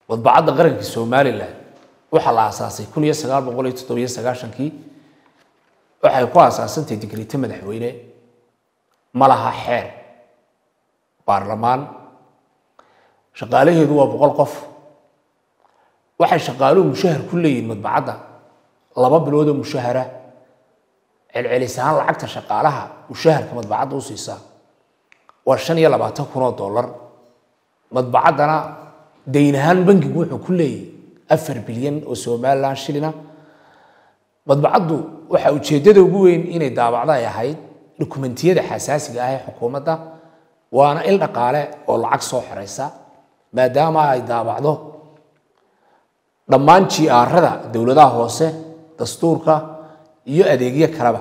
madbacadda qaranka Soomaaliland waxa la aasaasay 1997kii waxay ku aasaasantay digriita madaxweyne malaha xeer baarlamaan shaqaalaheedu waa 100 qof waxay shaqaaluhu mushahar ku leeyihiin madbacadda 2 bilood oo mushahara celcelisaan lacagta shaqaalaha mushaharka madbacadda u siisaa waa $25,000 madbacaddana deynahan bangigu wuxuu ku leeyahay 4 bilyan oo Soomaaliland shilina madbacaddu waxa ujeedada ugu weyn inay daabacdo ay ahayd dokumentiyada xasaasiga ah ee xukuumadda waana il dhaqaale oo lacag soo xiraysa maadaama ay daabacdo dhammaan jiarada dawladaha hoose dastuurka iyo adeegyo kaleba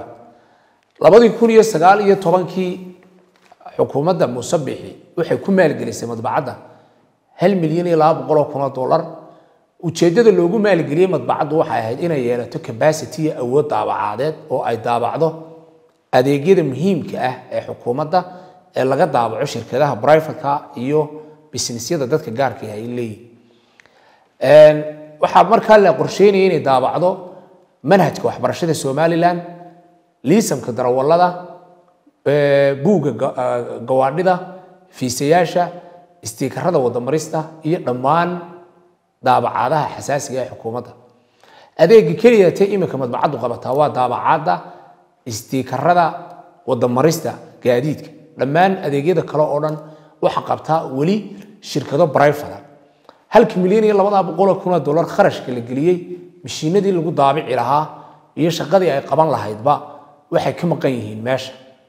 2019kii xukuumadda Muusabixi waxay ku maalgelisay madbacadda $1,200,000 ujeedada loogu maalgeliyay madbacaddu waxay ahayd inay yeelato capacity awood daabacadeed oo ay daabacdo adeegyada muhiimka ah ee xukuumadda ee laga daabaco shirkadaha private-ka iyo businessyada dadka gaarka ah ay leeyihiin waxa markaa la qorsheynayay inay daabacdo manhajka waxbarashada Soomaaliland liisamka darawallada buuga gawaadhida fiisayaasha istiikarada wadamarista iyo dhammaan daabacadaha xasaasiga ah ee xukuumadda adeega kaliya ee imika madbacaddu qabataa waa daabacada istiikarada wadamarista gaadiidka dhammaan adeegyada kale oo dhan waxa qabtaa wali shirkado private $1,200,000 kharashka la geliyay mishiinadii lagu daabici lahaa iyo shaqadii ay qaban lahaydba waxay ka maqan yihiin meesha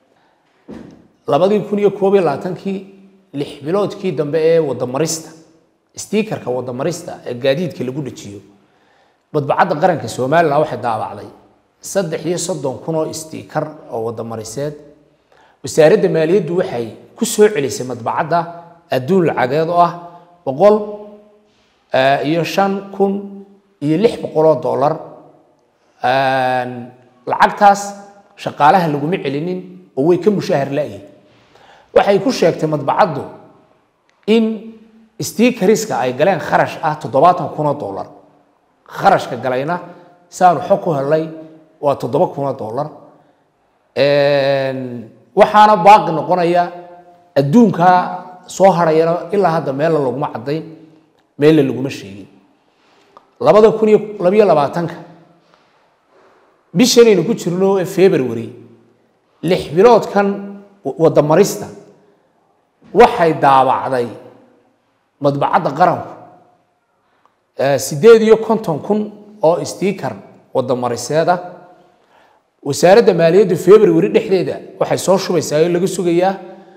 2021kii 6 biloodkii dambe ee wadamarista istiikarka wadamarista ee gaadiidka lagu dhajiyo madbacadda qaranka Soomaaliland waxay daabacday 33,000 oo istiikar oo wadamariseed wasaaradda maaliyaddu waxay ku soo celisay madbacadda adduun lacageed oo ah $105,600 lacagtaas shaqaalaha laguma celinin oo way ka mushahar la'yihiin waxay ku sheegtay madbacaddu in istiikariska ay galeen kharash ah $70,000 kharashka galayna saanu xog ku helay waa $7,000 waxaana baaqi noqonaya adduunka soo harayana ilaa hadda meel laguma caday meel laguma sheegin 2022 bishanaynu ku jirno ee February 6 biloodkan wadamarista waxay daabacday madbacadda qaranku 58,000 oo istiikar wadamariseeda wasaaradda maaliyadda February dhexdeeda waxay soo shubaysaa in laga sugayaa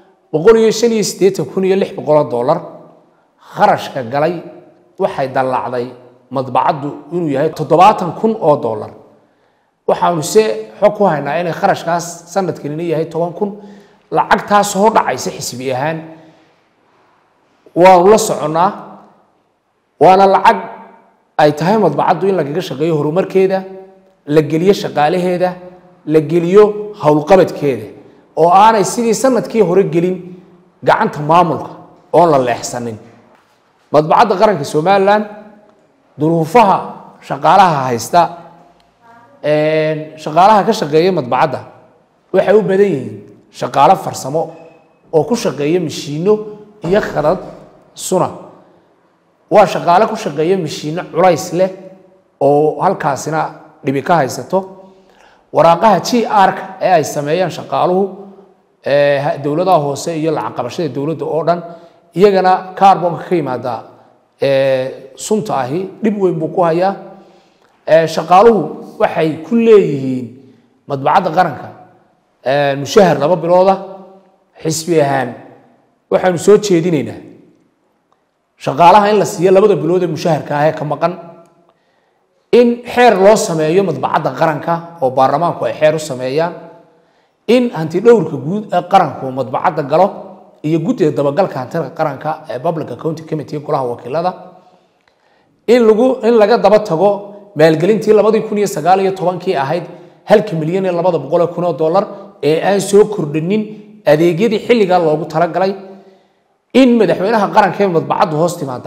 $158,600 kharashka galay waxay dalacday madbacaddu inuu yahay $70,000 waxaanu se xog ku haynaa in kharashkaas sanadkan yahay 10,000 lacagtaas soo dhacaysa xisbi ahaan waa la soconaa waana lacag ay tahay madbacaddu in laga shaqeeyo horumarkeeda la geliyo shaqaalaheeda la geliyo hawlqabadkeeda oo aanay sidii sanadkii hore gelin gacanta maamulka oo la leexsanin madbacadda qaranka Soomaaliland duruufaha shaqaalaha haysta shaqaalaha ka shaqeeya madbacadda waxay u badan yihiin shaqaale farsamo oo ku shaqeeya mishiino iyo khadad suna waa shaqaale ku shaqeeya mishiino culays leh oo halkaasina dhibi ka haysato waraaqaha GR-ka ee ay sameeyaan shaqaaluhu dawladaha hoose iyo lacag qabashada dawladda oo dhan iyagana carbonka ka yimaada sunta ahi dhib weyn buu ku hayaa shaqaaluhu waxay ku leeyihiin madbacadda qaranka mushahar 2 bilooda xisbi ahaan waxaanu soo jeedinaynaa shaqaalaha in la siiyo 2 bilood ee mushaharka ah ee ka maqan in xeer loo sameeyo madbacadda qaranka oo baarlamaanku ay xeer u sameeyaan in hanti dhowrka guud ee qaranku madbacadda galo iyo guddiga dabagalka hantida qaranka ee Public Accounting Committee golaha wakiilada in laga daba tago maalgelintii 2019kii ahayd $1,200,000 ee aan soo kordhinin adeegyadii xilliga loogu talagalay in madaxweynaha qaranka ee madbacaddu hoos timaada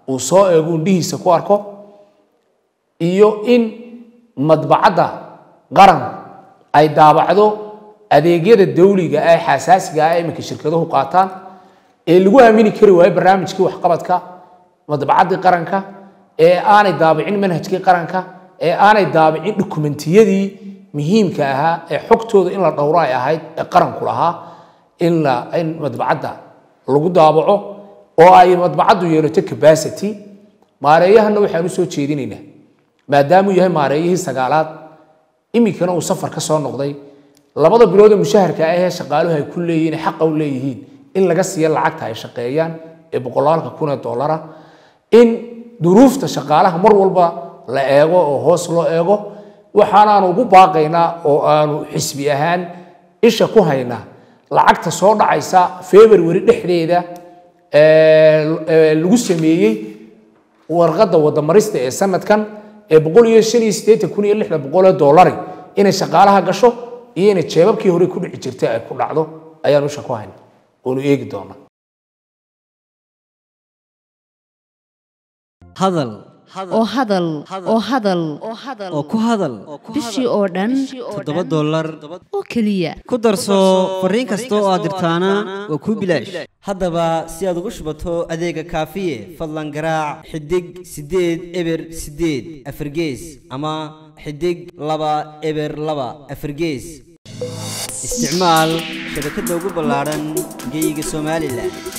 uu soo eego indhihiisa ku arko iyo in madbacadda qaran ay daabacdo adeegyada dawliga ee xasaasiga ah ee iminka shirkaduhu qaataan ee lagu aamini kari waayo barnaamijkii waxqabadka madbacaddii qaranka ee aanay daabicin manhajkii qaranka ee aanay daabicin dokumentiyadii muhiimka ahaa ee xogtooda in la dhowro ay ahayd ee qaranku lahaa in madbacadda lagu daabaco oo ay madbacaddu yeelato capacity maareeyahana waxaan u soo jeedinaynaa maadaama uu yahay maareeyihii sagaalaad iminkana uu safar ka soo noqday labada bilood ee mushaharka ah ee shaqaaluhu ay ku leeyihiin xaq u leeyihiin in laga siiyo lacagta ay shaqeeyaan ee boqolaalka kun ee dollar in duruufta shaqaalaha mar walba la eego oo hoos loo eego waxaanaanu ugu baaqaynaa oo aanu xisbi ahaan isha ku haynaa lacagta soo dhacaysa February dhexdeeda lagu sameeyay warqadda wadamarista ee sanadkan ee 185,600 dollar inay shaqaalaha gasho iyo inay jeebabkii hore ku dhici jirtay ay ku dhacdo ayaan isha ku haynaa oo eegi doona hadal oo ku hadal bishii oo dhan $7 oo kaliya ku darso fariin kasta oo aad dirtaana waa ku bilaash haddaba si aad ugu shubato adeega kaafiye fadlan garaac xidig 8 eber 8 afargees ama xidig 2 eber 2 afargees isticmaal shabakadda ugu ballaaran geyga Soomaaliland